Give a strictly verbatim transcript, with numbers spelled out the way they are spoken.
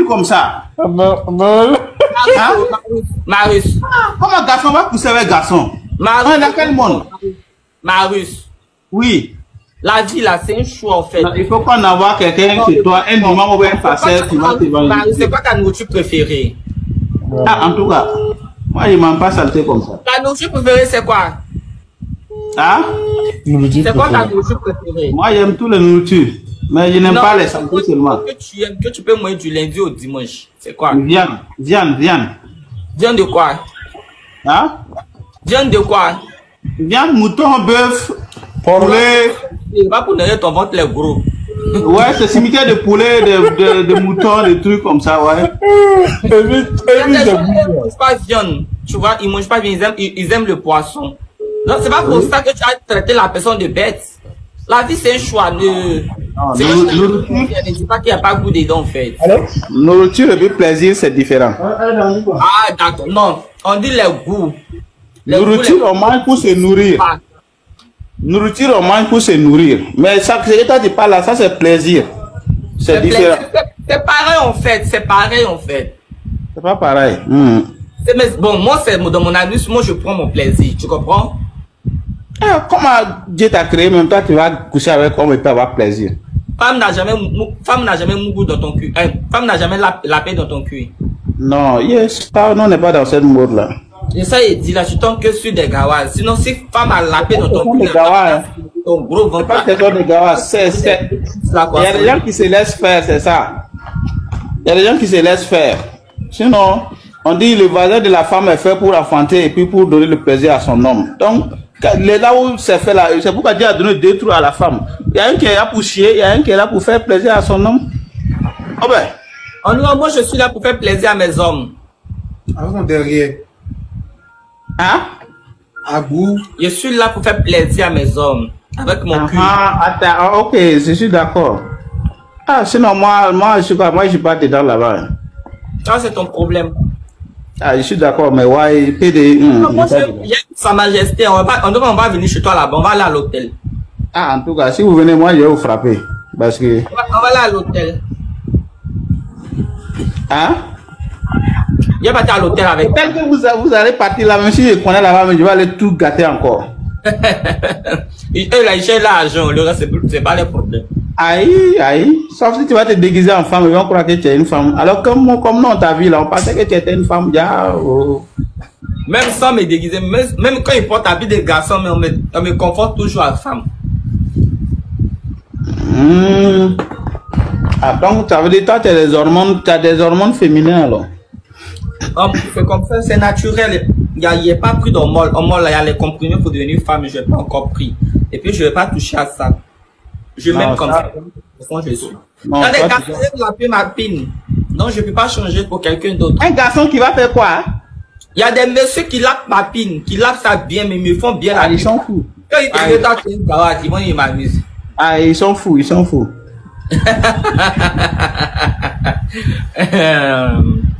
trucs comme ça. Non, non. Hein? Marius. Comment garçon va pousser avec garçon? Marius. On est dans quel monde? Marius. Oui. La vie là, c'est un choix en fait. Non, il faut qu'on envoie quelqu'un chez toi, un moment ou un facette qui va te vendre. Marius, c'est quoi ta nourriture préférée? Ah, en tout cas, moi je m'en pas saleté comme ça. Ta nourriture préférée c'est quoi? Hein? C'est quoi ta nourriture préférée? Moi j'aime toutes les nourritures, mais je n'aime pas les saletés seulement. Que tu aimes, que tu peux manger du lundi au dimanche, c'est quoi? Viande, viande, viande. Viande de quoi? Hein? Viande de quoi? Viande, mouton, bœuf, poulet. Pas pour donner ton ventre les gros. Ouais, c'est cimetière de poulet, de, de, de moutons, des trucs comme ça, ouais. Il y a des gens qui ne mangent pas viande, tu vois, ils mangent pas viande, ils aiment, ils, ils aiment le poisson. Donc c'est pas pour oui. ça que tu as traité la personne de bête. La vie c'est un choix. Ne... C'est un choix. Ne dis pas qu'il n'y a pas goût dedans en fait. Nourriture et puis plaisir c'est différent. Ah d'accord, non, on dit les goûts. Les nourriture goûts, les... on mange pour se nourrir. Ah. Nourriture, on mange pour se nourrir. Mais ça, ce que toi tu parles là, ça c'est plaisir. C'est différent. C'est pareil en fait, c'est pareil en fait. C'est pas pareil. Mmh. Mais bon, moi, c'est dans mon anus, moi je prends mon plaisir, tu comprends? Ah, comment Dieu t'a créé, même toi tu vas coucher avec homme et peut avoir plaisir. Femme n'a jamais, femme n'a jamais mougou dans ton cul. Hein? Femme n'a jamais la, la paix dans ton cul. Non, yes, ça, non, on n'est pas dans cette mode là. Et ça, il dit là, tu tombes que sur des gawas. Sinon, si femme a la paix dans ton cul, ton gros ventre. Pas question de gawas, c'est, c'est. Il y a des gens qui se laissent faire, c'est ça. Il y a des gens qui se laissent faire. Sinon, on dit le voisin de la femme est fait pour enfanter et puis pour donner le plaisir à son homme. Donc, là où c'est fait là, c'est pourquoi Dieu a donné deux trous à la femme. Il y a un qui est là pour chier, il y a un qui est là pour faire plaisir à son homme. Oh ben. En nous, moi je suis là pour faire plaisir à mes hommes. Avec mon derrière. Hein? À bout. Je suis là pour faire plaisir à mes hommes. Avec mon cul. Ah, attends, ok, je suis d'accord. Ah, sinon, moi, moi, je suis pas, moi, je suis pas dedans là-bas. Ça, c'est ton problème. Ah, je suis d'accord, mais ouais, P D. Hum, moi, je, Sa Majesté, on va pas, on, on va venir chez toi là-bas, on va aller à l'hôtel. Ah, en tout cas, si vous venez, moi, je vais vous frapper. Parce que. On va, on va aller à l'hôtel. Hein? Je vais partir à l'hôtel avec. Tel que vous, vous allez partir là, même si je connais là-bas, mais je vais aller tout gâter encore. Et là, ils cherchent l'argent, le reste, c'est pas le problème. Aïe, aïe. Sauf si tu vas te déguiser en femme, ils vont croire que tu es une femme. Alors, comme, comme non, ta vie là, on pensait que tu étais une femme. Ya, oh. Même sans me déguiser, même, même quand ils portent habit de garçon, mais on me, on me conforte toujours à femme. Mmh. Ah, donc, ça veut dire que toi, tu as des hormones, tu as des hormones féminines alors. Oh, c'est comme ça, c'est naturel. Il n'y a, a pas pris d'hormones. Il y a les comprimés pour devenir femme, je n'ai pas encore pris. Et puis, je ne vais pas toucher à ça. Je m'aime comme ça. ça. Je suis. Non, dans les garçons, tu... la paix ma pine. Non, je ne peux pas changer pour quelqu'un d'autre. Un garçon qui va faire quoi? Il y a des messieurs qui lavent ma pine, qui lavent ça bien, mais ils me font bien ah, la ils sont fous. Quand ils te mettent à une gawa, ils vont ils m'amusent. Ah, ils sont fous, ils sont fous.